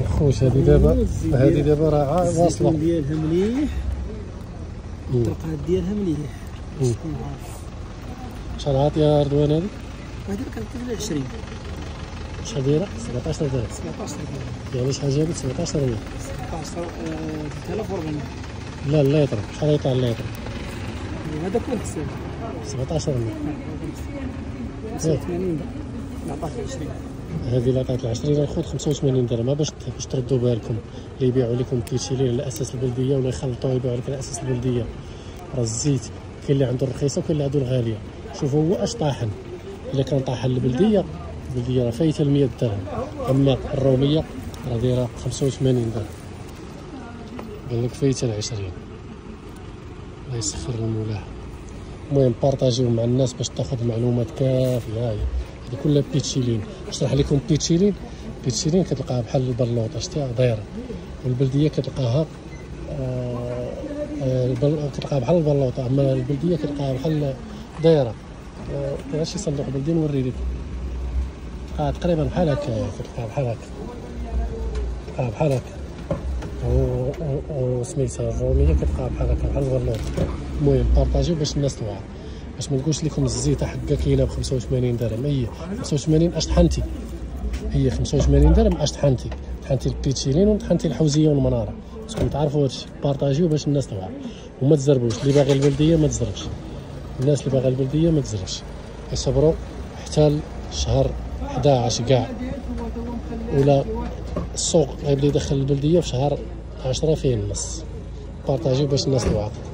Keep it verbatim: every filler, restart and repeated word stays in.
خوش هذه دابا هذه دابا راه واصله ديالها مليح، الطرقات ديالها مليح باش تكون عارف. شحال عاطيه رضوان هذه؟ هذه كانت عشرين. شحال دايره؟ سبعطاش درهم. سبعطاش درهم. يعني شحال جابت؟ سبعطاش ريال. سبعطاش ثلاثة آلاف وأربعمية. لا الليطر شحال يطلع الليطر؟ هذا كل حساب سبعطاش ريال. خمسة وثمانين درهم عطاك عشرين. هذه اللي عطات العشرين الخوت خمسة وثمانين درهم باش باش تردوا بالكم اللي يبيعوا لكم كيتشيلين على اساس البلديه ولا يخلطوها يبيعوا لك على اساس البلديه. راه الزيت كاين اللي عنده الرخيصه وكاين اللي عنده الغاليه. شوفوا هو اش طاحن، الا كان طاحن البلديه البلديه راه فايته مية درهم، اما الروميه راه دايره خمسة وثمانين درهم. قال لك فايته العشرين. الله يسخر المولاه. المهم بارطاجيو مع الناس باش تاخذ معلومات كافيه. هاهي هذه كلها بيتشيلين. نشرح لكم بيتشيلين. بيتشيلين كتلقاها بحال البرلوطه شتيها دايره، والبلديه كتلقاها آه آه كتلقاها بحال البرلوطه، اما البلديه كتلقاها بحال دايره. آه كاين شي صندوق بلدي نوري لكم، تلقاها تقريبا بحال هكا، كتلقاها بحال هكا، كتلقاها بحال هكا. وسميتها الروميه كتلقاها بحال هكا بحال البرلوطه. المهم بارطاجيو باش الناس توعى، باش ما نقولش لكم الزيته حكا كاينه ب خمسة وثمانين درهم. هي خمسة وثمانين اش طحنتي، هي خمسة وثمانين درهم اش طحنتي، طحنتي البيتشيلين وطحنتي الحوزيه والمناره. خصكم تعرفوا هادشي، بارطاجيو باش الناس توعى وما تزربوش. اللي باغي البلديه ما تزربش، الناس اللي باغا البلديه ما تزربش، يصبروا حتى شهر أحد عشر كاع، ولا السوق غيبدا يدخل البلديه في شهر عشرة فيه النص. بارطاجيو باش الناس توعى.